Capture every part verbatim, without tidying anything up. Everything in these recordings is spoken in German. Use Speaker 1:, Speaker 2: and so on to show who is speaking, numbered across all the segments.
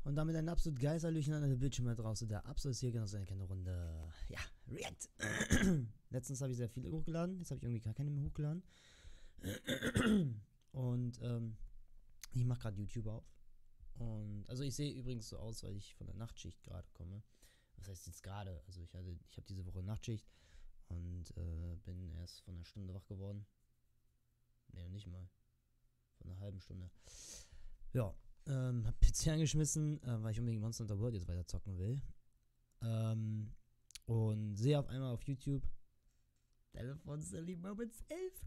Speaker 1: Und damit ein absolut geiles Hallöchen an der Bildschirm draußen. Der Absolut ist hier genau so eine kleine Runde. Ja, React. Letztens habe ich sehr viele hochgeladen. Jetzt habe ich irgendwie gar keine mehr hochgeladen. Und ähm, ich mache gerade YouTube auf. Und also ich sehe übrigens so aus, weil ich von der Nachtschicht gerade komme. Was heißt jetzt gerade? Also ich hatte, ich habe diese Woche Nachtschicht und äh, bin erst von einer Stunde wach geworden. Ne, nicht mal. Von einer halben Stunde. Ja. Ähm, hab P C angeschmissen, äh, weil ich unbedingt Monster Hunter World jetzt weiter zocken will. Ähm, und sehe auf einmal auf YouTube Telefon Silly Moments elf.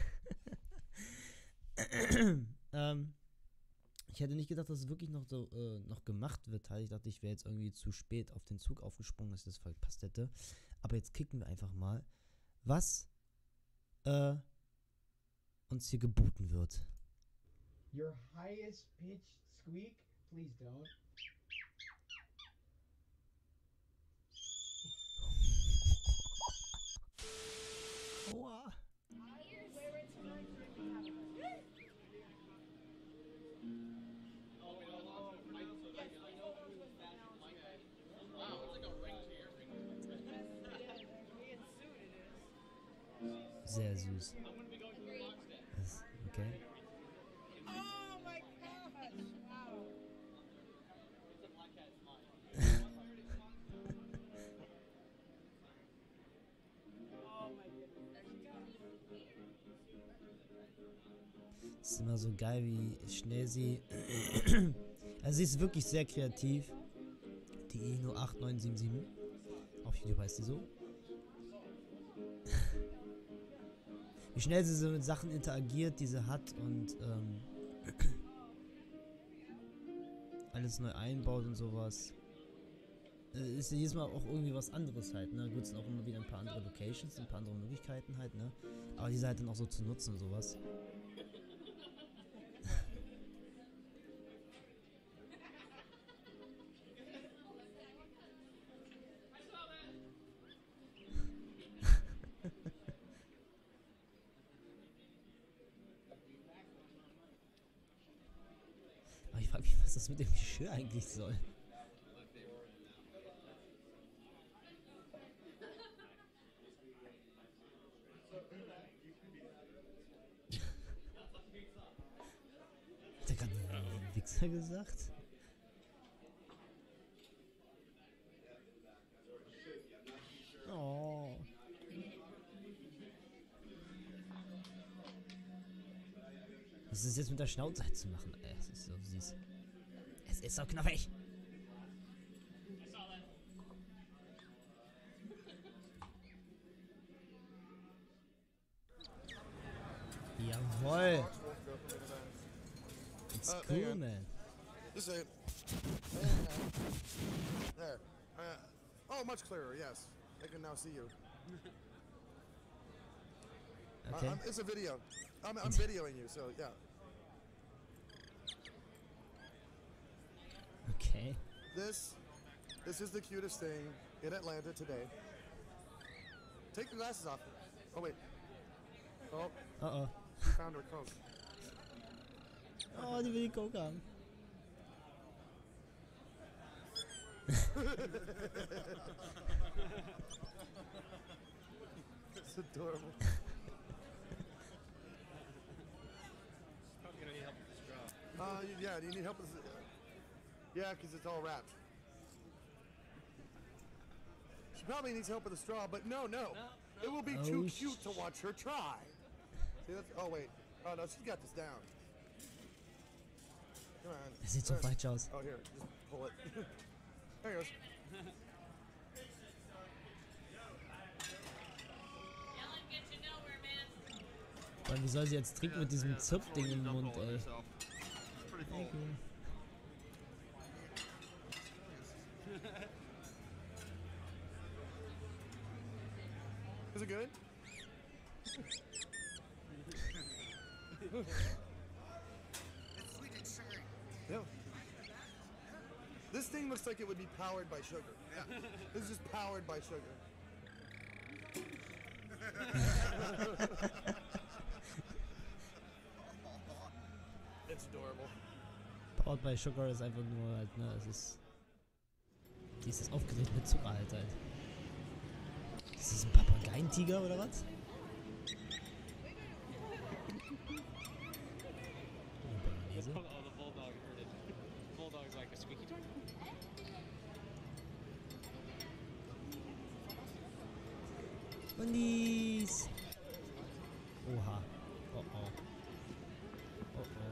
Speaker 1: ähm, ich hätte nicht gedacht, dass es wirklich noch so äh, noch gemacht wird. Ich dachte, ich wäre jetzt irgendwie zu spät auf den Zug aufgesprungen, dass ich das verpasst hätte. Aber jetzt kicken wir einfach mal, was äh, uns hier geboten wird.
Speaker 2: Your highest pitch squeak, please don't.
Speaker 1: Aua. Sehr süß. Das, okay.
Speaker 2: Oh my gosh! Wow. Oh my goodness.
Speaker 1: Es ist immer so geil, wie schnell sie. Also sie ist wirklich sehr kreativ. Die Ino acht neun sieben sieben. Auf YouTube heißt sie so. Wie schnell sie so mit Sachen interagiert, die sie hat und ähm, alles neu einbaut und sowas. Äh, ist ja jedes Mal auch irgendwie was anderes halt, ne? Gut, es sind auch immer wieder ein paar andere Locations, ein paar andere Möglichkeiten halt, ne? Aber diese halt dann auch so zu nutzen und sowas. Aber ich frage mich, was das mit dem Geschirr eigentlich soll. Hat der gerade einen Wichser gesagt? Oh. Was ist jetzt mit der Schnauze halt zu machen? Ey, es ist so süß. Es ist so knuffig. Jawohl. It's
Speaker 3: Uh,
Speaker 1: cool,
Speaker 3: hang on.
Speaker 1: man.
Speaker 3: Just say it. There. Uh, oh, much clearer, yes. I can now see you.
Speaker 1: Okay.
Speaker 3: Uh, I'm, it's a video. I'm, I'm videoing you, so yeah.
Speaker 1: Okay.
Speaker 3: This, this is the cutest thing in Atlanta today. Take your glasses off. Oh, wait. Oh,
Speaker 1: Uh-oh.
Speaker 3: she found her coat.
Speaker 1: Oh, die will die Coke haben.
Speaker 3: It's adorable.
Speaker 4: Probably gonna need help with the straw.
Speaker 3: Uh, yeah, do you need help with this? Yeah, because it's all wrapped. She probably needs help with the straw, but no, no.
Speaker 4: No,
Speaker 3: It will be
Speaker 1: Oh,
Speaker 3: too
Speaker 1: sh-
Speaker 3: cute to watch her try. See, that's, oh, wait. Oh, no, she's got this down. Come on.
Speaker 1: Das sieht so
Speaker 3: There.
Speaker 1: falsch aus.
Speaker 3: Oh, here, just pull it. There he goes.
Speaker 5: Ellen, get you nowhere, man.
Speaker 1: Vor allem, wie soll sie jetzt trinken mit diesem Zupfding im Mund, ey?
Speaker 4: It's pretty cool.
Speaker 3: Is it good? Yeah. This thing looks like it would be powered by sugar. Yeah. This is just powered by sugar. It's adorable.
Speaker 1: Cop-Out bei Sugar ist einfach nur halt, ne, es ist dieses aufgetretene Zucker halt halt. Ist das ein Papageientiger oder was? Eine Bolognese.
Speaker 6: Oh, the bulldog heard it. Bulldog's like a squeaky toy.
Speaker 1: Bundies! Oha. Oh oh. Oh oh.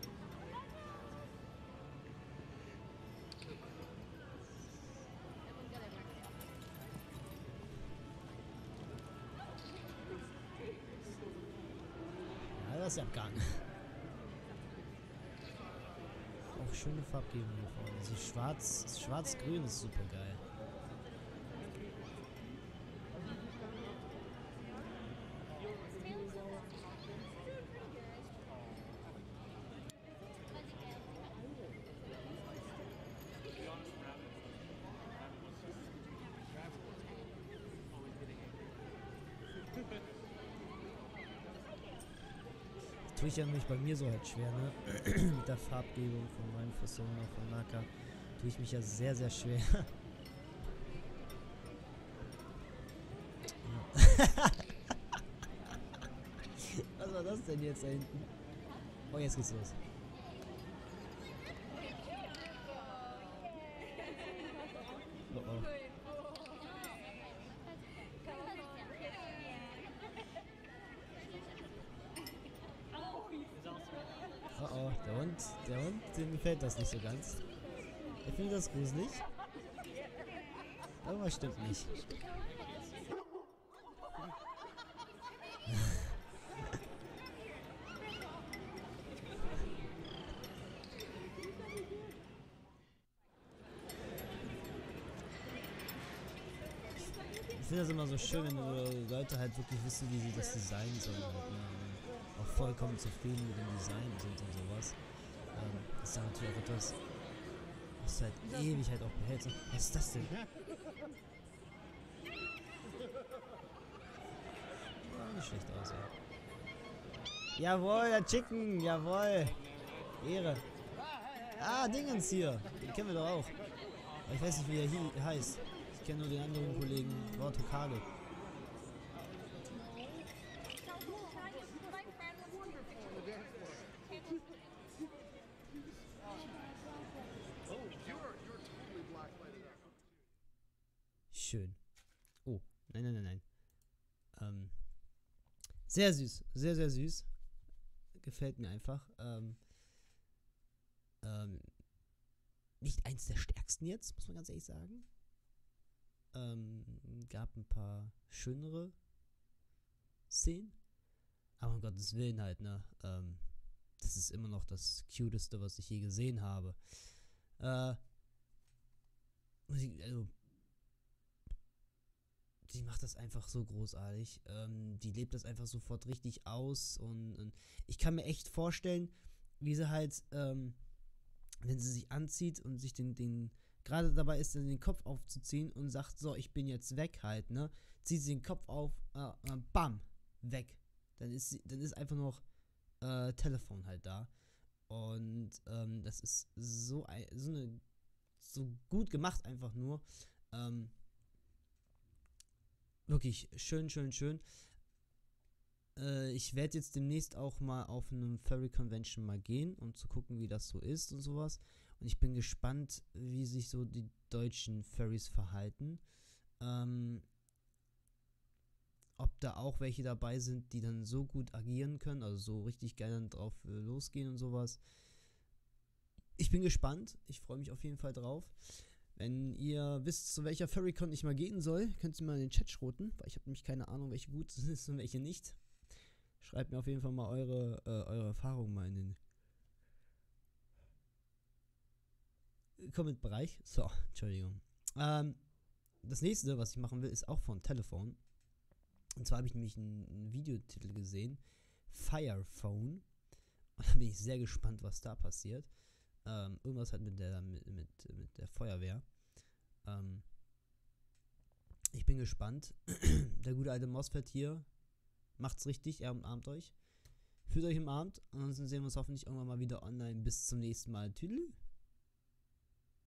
Speaker 1: Ja, das ist ja Abgang. Auch schöne Farbgebung hier vorne. Also schwarz, schwarz-grün ist super geil. Tue ich ja mich bei mir so halt schwer, ne? Mit der Farbgebung von meinem Persona, von Naka. Tue ich mich ja sehr, sehr schwer. Was war das denn jetzt da hinten? Oh, jetzt geht's los. Oh oh. Oh oh, der Hund, der Hund, dem gefällt das nicht so ganz. Er findet das gruselig. Irgendwas stimmt nicht. Ich finde das immer so schön, wenn die Leute halt wirklich wissen, wie sie das designen sollen. Halt, ne? Auch vollkommen zufrieden mit dem Design sind und sowas. Ähm, das ist ja natürlich auch etwas, was halt ewig halt auch behält. So, was ist das denn? Ja, nicht schlecht aus, ey. Jawohl, der Chicken, jawohl. Ehre. Ah, Dingens hier. Den kennen wir doch auch. Aber ich weiß nicht, wie er hier heißt. Ich kenne nur den anderen Kollegen, Wort Hokage. Schön. Oh, nein, nein, nein, nein. Ähm, sehr süß, sehr, sehr süß. Gefällt mir einfach. Ähm, ähm, nicht eins der stärksten jetzt, muss man ganz ehrlich sagen. Ähm, gab ein paar schönere Szenen. Aber um Gottes Willen halt, ne? Ähm, das ist immer noch das Cuteste, was ich je gesehen habe. Äh, also, die macht das einfach so großartig. Ähm, die lebt das einfach sofort richtig aus. Und, und ich kann mir echt vorstellen, wie sie halt, ähm, wenn sie sich anzieht und sich den, den gerade dabei ist, den Kopf aufzuziehen und sagt, so, ich bin jetzt weg halt, ne? Zieht sie den Kopf auf, äh, äh, bam, weg. Dann ist sie, dann ist einfach noch äh, Telefon halt da. Und ähm, das ist so, ein, so eine so gut gemacht einfach nur. Ähm, wirklich schön, schön, schön. Äh, ich werde jetzt demnächst auch mal auf einem Furry Convention mal gehen, um zu gucken, wie das so ist und sowas. Und ich bin gespannt, wie sich so die deutschen Furries verhalten. Ähm, ob da auch welche dabei sind, die dann so gut agieren können, also so richtig geil dann drauf äh, losgehen und sowas. Ich bin gespannt. Ich freue mich auf jeden Fall drauf. Wenn ihr wisst, zu welcher Furrycon ich mal gehen soll, könnt ihr mal in den Chat schroten, weil ich habe nämlich keine Ahnung, welche gut sind und welche nicht. Schreibt mir auf jeden Fall mal eure, äh, eure Erfahrungen mal in den Comment-Bereich. So, Entschuldigung. Ähm, das nächste, was ich machen will, ist auch von Telefon. Und zwar habe ich nämlich einen, einen Videotitel gesehen. Firephone. Und da bin ich sehr gespannt, was da passiert. Ähm, irgendwas halt mit der, mit, mit, mit der Feuerwehr. Ähm, ich bin gespannt. Der gute alte Mosfet hier macht's richtig. Er umarmt euch. Fühlt euch im Abend. Ansonsten sehen wir uns hoffentlich irgendwann mal wieder online. Bis zum nächsten Mal. Tüdelü.